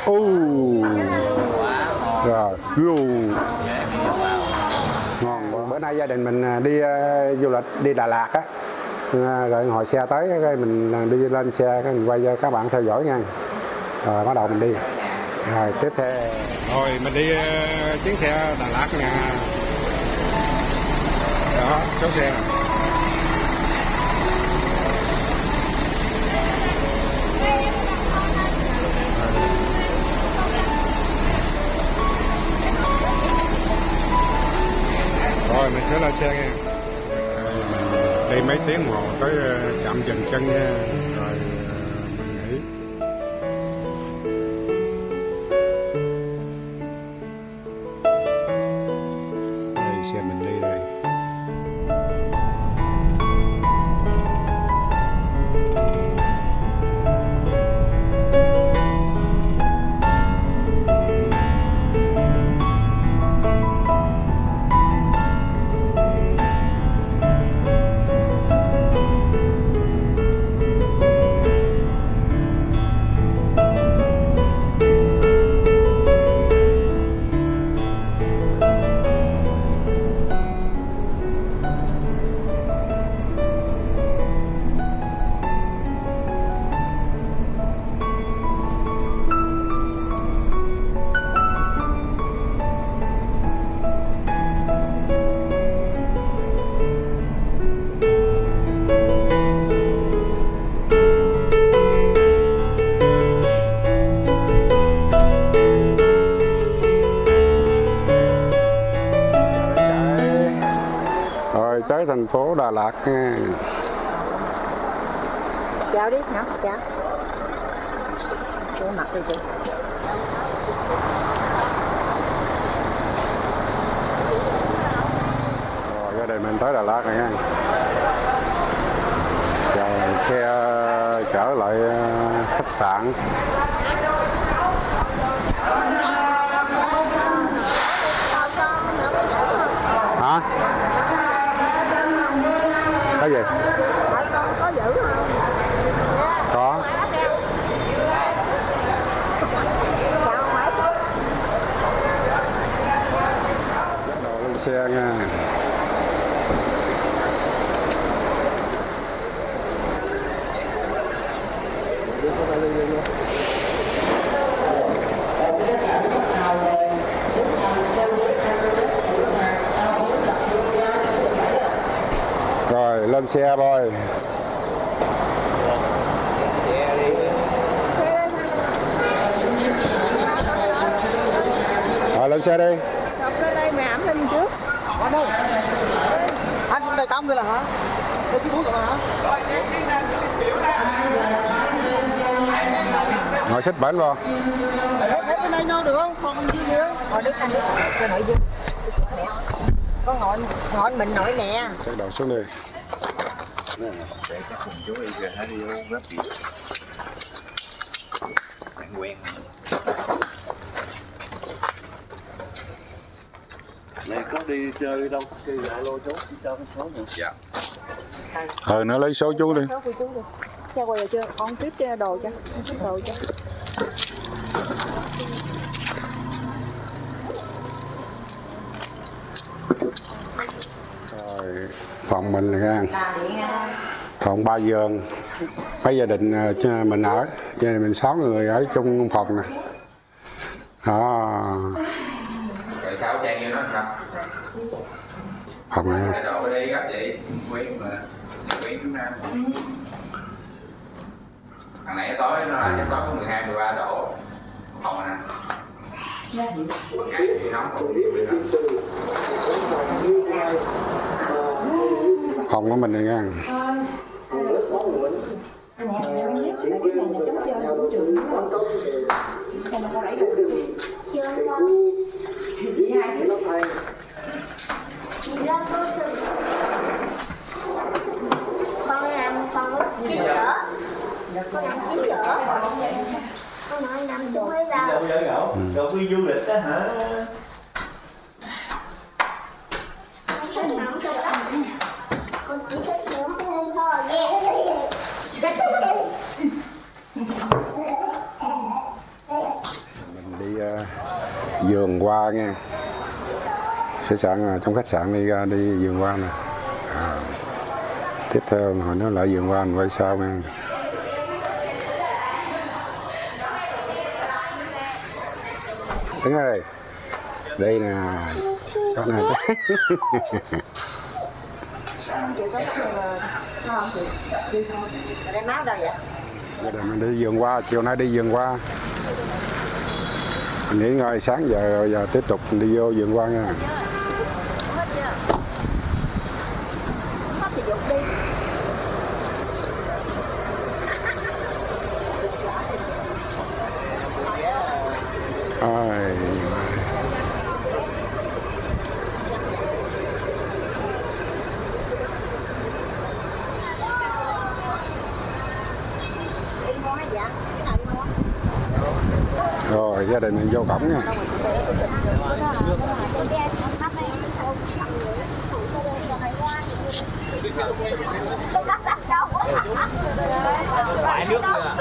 Rồi, ngon. Bữa nay gia đình mình đi du lịch đi Đà Lạt á, rồi hồi xe tới cái mình đi lên xe cái mình quay cho các bạn theo dõi nha. Rồi bắt đầu mình đi. Rồi tiếp theo. Rồi mình đi chuyến xe Đà Lạt nha. Đó, số xe này. Rồi mình sẽ lên xe nha. Đi mấy tiếng đồng hồ tới trạm dừng chân nha. Rồi mình nghỉ. Đây xe mình đi đây. Tới thành phố Đà Lạt nha. Chào đi, nào, chào. Cô mặt đi chị. Rồi gia đình mình tới Đà Lạt rồi nha. Chờ xe trở lại khách sạn. Hả? Cái gì? Có giữ không? Có. Bắt đầu lên xe nha. Rồi lên xe rồi. Rồi lên xe đi. Lên đây mẹ ẩm lên trước. Anh ơi. Anh đây 80 là hả? Đây chú 4 rồi hả? Ngồi xích bển vô. Hết bên đây đâu được không? Còn gì nữa? Ngồi đi anh cho nội dương. Có ngồi mình nội nè. Chắc đầu xuống đi. Để các cùng chú đi về hả đi vô rất gì bạn quen này có đi chơi đâu chơi lại lô chú cho cái số nữa dạ Nó lấy số chú đi. Số của chú đi. Cha quay rồi chưa? Con tiếp cho đồ cho. Con tiếp đồ cho. Rồi phòng mình nha. Phòng 3 giường. Mấy gia đình mình ở, gia đình mình 6 người ở chung phòng nè. Đó. rồi sao trang như nó không Phòng này. cái độ đi gấp vậy quen mà quen chúng nam thằng này tối nó là tối có 12 13 độ phòng nè ngày thì nóng còn nhiều nữa Phòng của mình này nha. Con làm chín rửa. Con làm chín rửa. Con nói làm chung với đâu. Đâu đi du lịch đó hả? Con chỉ thích nướng lên thôi. vườn hoa nha. Khách sạn, trong khách sạn đi ra đi vườn hoa nè. Tiếp theo hồi nó lại vườn hoa mình quay sau nha. Đứng ơi, đây nè, chỗ này. Đem máu đâu vậy? Giờ mình đi vườn hoa, chiều nay đi vườn hoa. Mình nghỉ ngơi sáng giờ rồi giờ tiếp tục đi vô vườn hoa nha. Hết thì dục đi. Ôi. Rồi gia đình mình vô cổng nha. Phải nước nữa.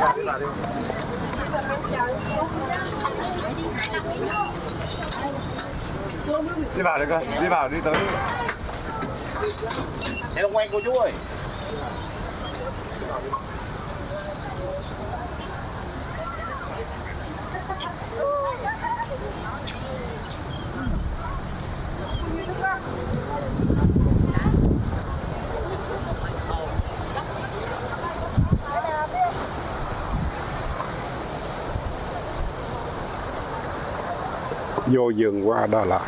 Đi vào được coi, đi vào đi tới. Để quay cô chú ơi. Vô vườn hoa Đà Lạt.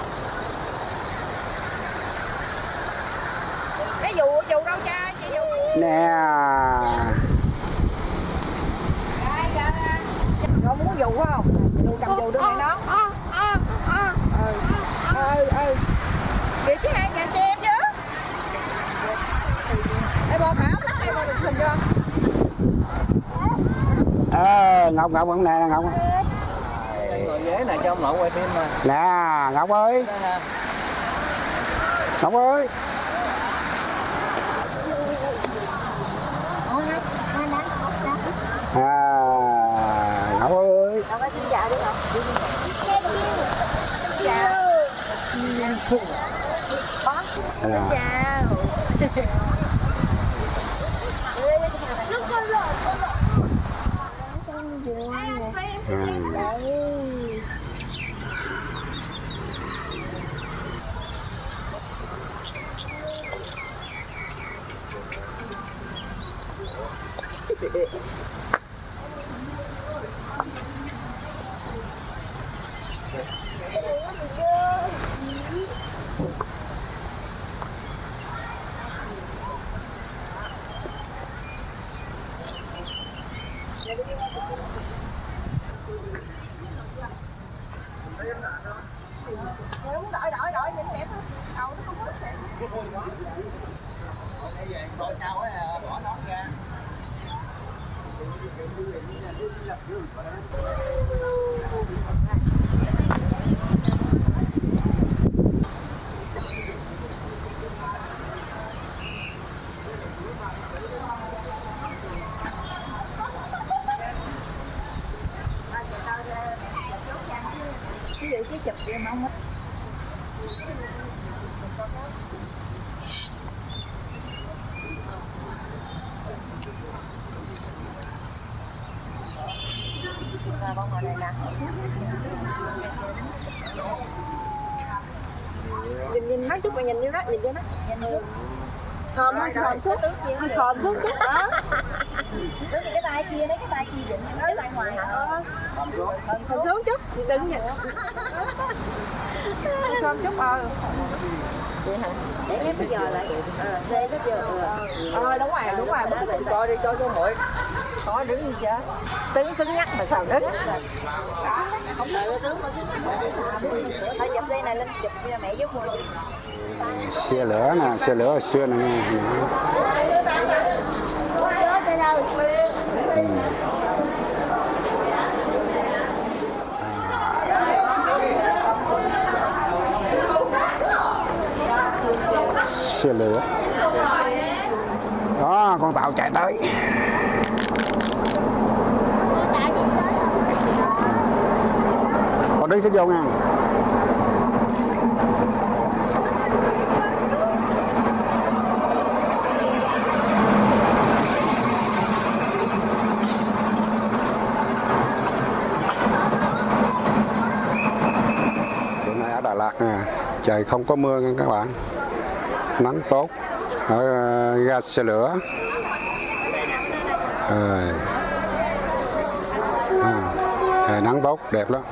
Cái dù đâu cha, chị dù. Nè. Nó muốn dù phải không? Dù cầm dù đưa mẹ nó. Vậy chứ hai nhà cho em chứ. Em bò thảo lắm em bò được hình chưa? Ngọc Ngọc hôm nay nè Ngọc. Ngồi ghế này cho ông nội quay phim mà. Nè Ngọc ơi. Ngọc ơi. Ngọc ơi. Ngọc ơi xin chào đi Ngọc. Chào. Chào. Đổi nhìn đẹp thôi. Đầu nó không có đẹp. Coi cao ấy, bỏ nón ra. Cái gì chứ chụp em không hết. Sao con ngồi đây nè. Nhìn mấy chút mà nhìn vô đó, nhìn vô đó. Nhìn vô. Khom xuống, khom xuống chút đó. Đứng cái tay kia, lấy cái tay kia định, cái tay ngoài hả? Khom xuống chút, đừng nhìn. Khom chút vậy hả? Để ép bây giờ lại. Để bây giờ. Đúng rồi, bắt cái coi đi cho muội. Có đứng gì chứ? Cứng nhắc mà sao đứng? Không đợi tướng mà. Thôi chụp đây này lên chụp cho mẹ giúp muội. Xe lửa nè, xe lửa hồi xưa nè nghe. Xe lửa. Đó, con tàu chạy tới. Con đi lấy cái vô nha. Bữa nay ở Đà Lạt nè, trời không có mưa nha các bạn, nắng tốt ở ga xe lửa. Trời nắng tốt đẹp lắm.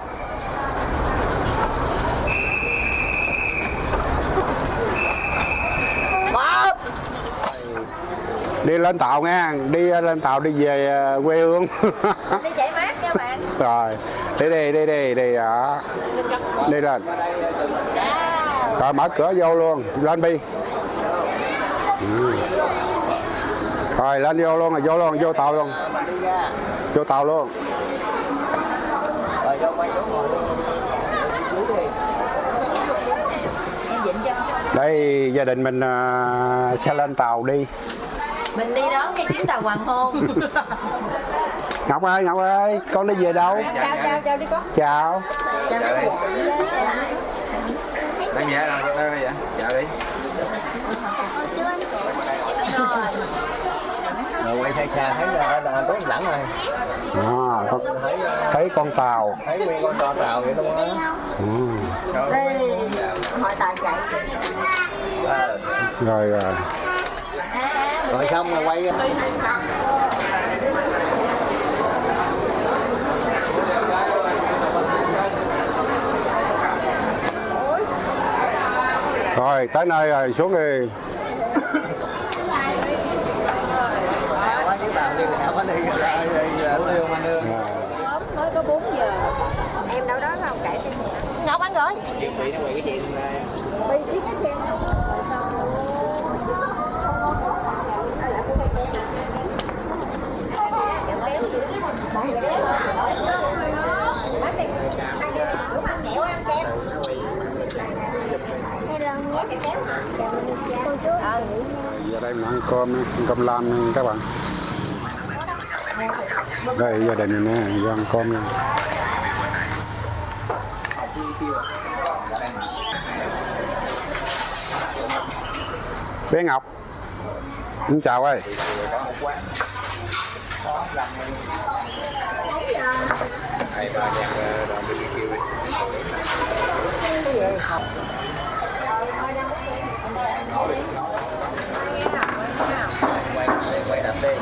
Đi lên tàu nha, đi lên tàu đi về quê hương. Đi chạy mát nha bạn. Rồi đi đó. Đi lên rồi mở cửa vô luôn, lên đi. Rồi lên vô luôn, vô tàu luôn, vô tàu luôn. Đây gia đình mình sẽ lên tàu đi. Mình đi đón cái chuyến tàu hoàng hôn. Ngọc ơi, con đi về đâu? Chào đi con. Chào. Chào đi. Đang về làm sao vậy? Chào đi. Rồi quay xa thấy là có lẳng rồi. Thấy con tàu. Thấy nguyên con tàu vậy luôn á. Đây, hỏi tài chạy. Rồi. Rồi xong rồi quay. Rồi tới nơi rồi, xuống đi. Mới có 4 giờ. Em đâu đó không cãi đi. Ngọc ăn rồi. Bị cái chuyện Giờ đây mình ăn cơm lam nha các bạn. Đây gia đình mình nè, vô ăn cơm nha. Bé Ngọc, xin chào ơi. Quay đập đi.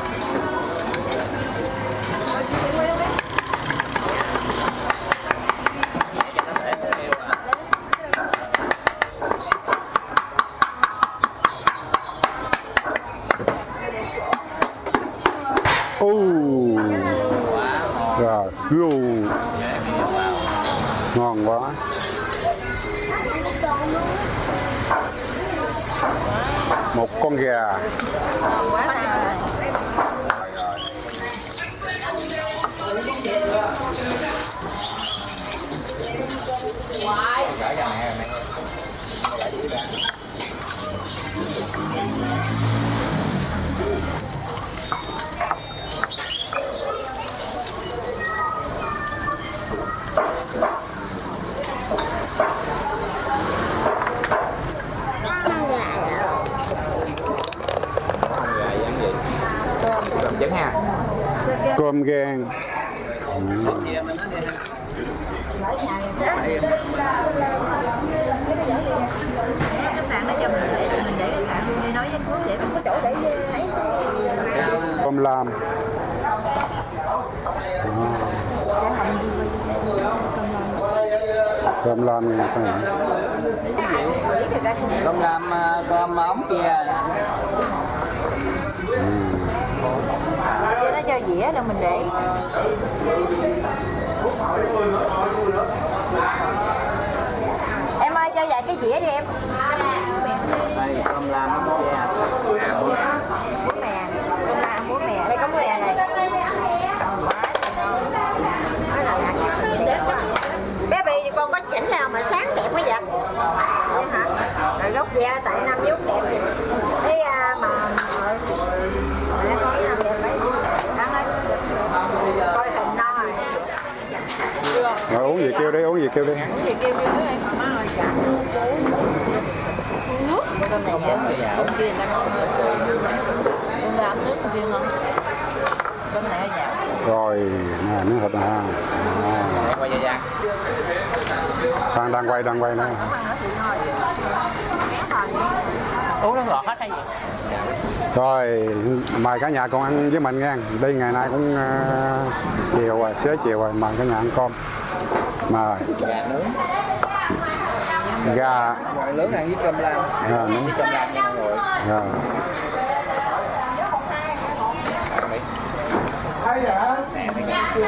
Rồi, ngon quá. Một con gà. Trứng ha. Cơm gan. Cái sạn đó cho mình để cái sạn đi nói với Phước để không có chỗ để ấy. Cơm lam. Cơm lam nha các bạn. Cơm ống kia. Nó cho dĩa đâu mình để. Em ơi cho vài cái dĩa đi em. Đây cơm lam ống kia. Bún mè, cơm lam bún mè, đây có bún mè này. Bé Bì con có chỉnh nào mà sáng đẹp quá vậy? Vậy hả? Rồi gốc da tại Nam Dúc đẹp vậy. Cái mà để con làm đẹp đấy. Coi hình no rồi. Rồi uống gì kêu đi, uống gì? gì kêu đi. Gì kêu đi đây. Má ơi chả nước. Con này chả. Con kia đang ngon hơn. Con ra nước con kia ngon. Con này nhạt. Rồi, nè miếng thịt nè. Quay ra ra. Đang quay nữa. Uống nó ngọt hết hay gì? Rồi, mời cả nhà con ăn với mình nha. Đi ngày nay cũng chiều rồi, xế chiều rồi, mời cả nhà ăn cơm. Mời. Gà nướng. Gà Nướng ăn với cơm lam. nướng. Với cơm lam nha mọi người. Rồi. Nè, mấy cái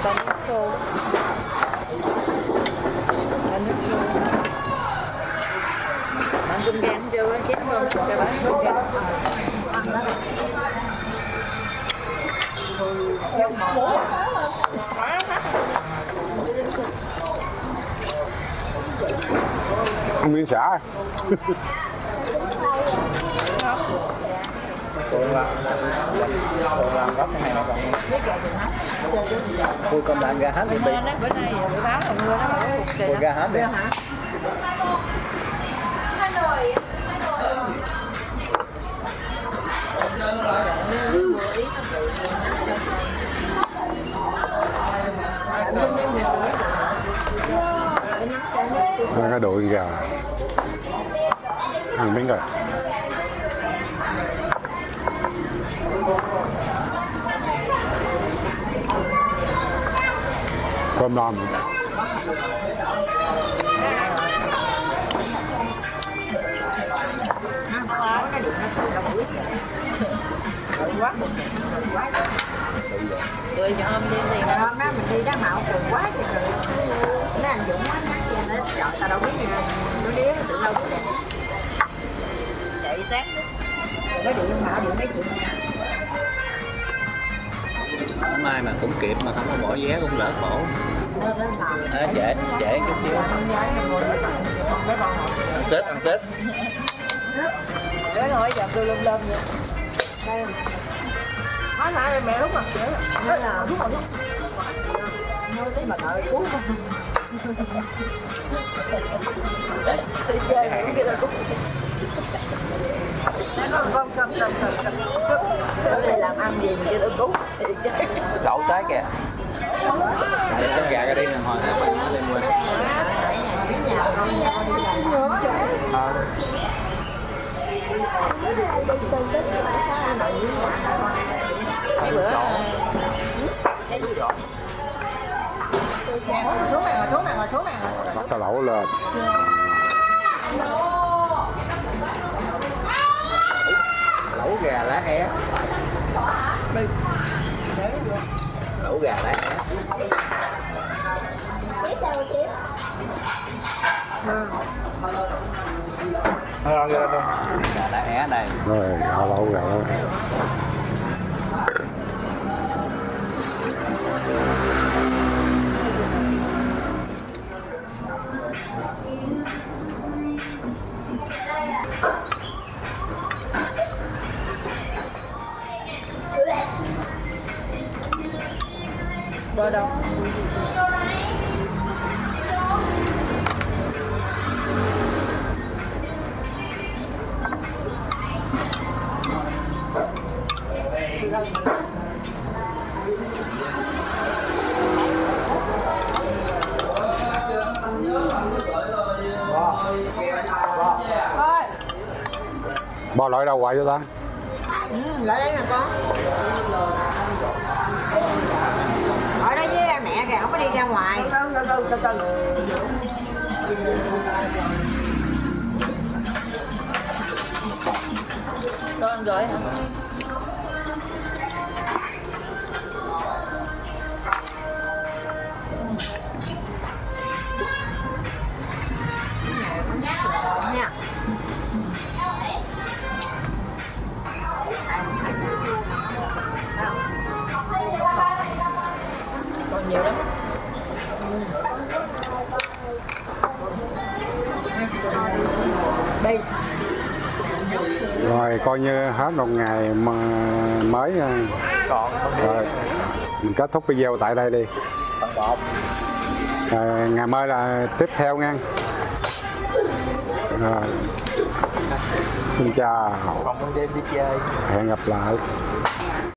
Bạn cơm gan chưa? Chén không? Cho bạn cơm gan. Ăn miếng xả. Cuộn làm gấp này mà còn tôi còn làm gà hết thì bị Bữa nay bữa báo là mưa đó mà có cục trời gà hết đi hả? Cái đùi gà. Ăn miếng rồi. Cơm non. Rồi cho hôm đi tiền hôm đó mình đi đá mạo cùng quá trời. Mấy anh Dũng quá nhắc cho nó chọn tao đâu biết nha. Nó đĩa nó tự đâu biết. Chạy sát. Nó điện mạo điện mấy chuyện nha. hôm nay mà cũng kịp mà không có bỏ vé cũng lỡ khổ. Trễ chút xíu. Ăn Tết. Đấy rồi giờ tôi lum vậy. Đây. Nói lại mẹ lúc mặt trễ. Nói là lúc. Nói tới mà đợi cuốn. Tôi chơi cái đó cũng. Không. Đây làm ăn gì mà chưa được cứu. Đậu tới kìa. Để con gà ra đi nè hồi nãy mình nói lên quên. Xuống này. Bắt tao lẩu lên. Lẩu gà lá é. Lẩu gà lá é. Gà lá é đây. Rồi, lẩu gà. Bơ đâu? Bo loại đâu hoài cho ta? Lại đây nè con. Ở đây với mẹ kìa, không có đi ra ngoài. Từ từ. Con rồi hả? Nha. Còn nhiều lắm. Đây. Rồi coi như hết một ngày mà mới Còn không đi. rồi mình kết thúc video tại đây đi. Phần 1 Ngày mai là tiếp theo nha. Rồi. Xin chào. Còn ban đêm đi chơi. Hẹn gặp lại.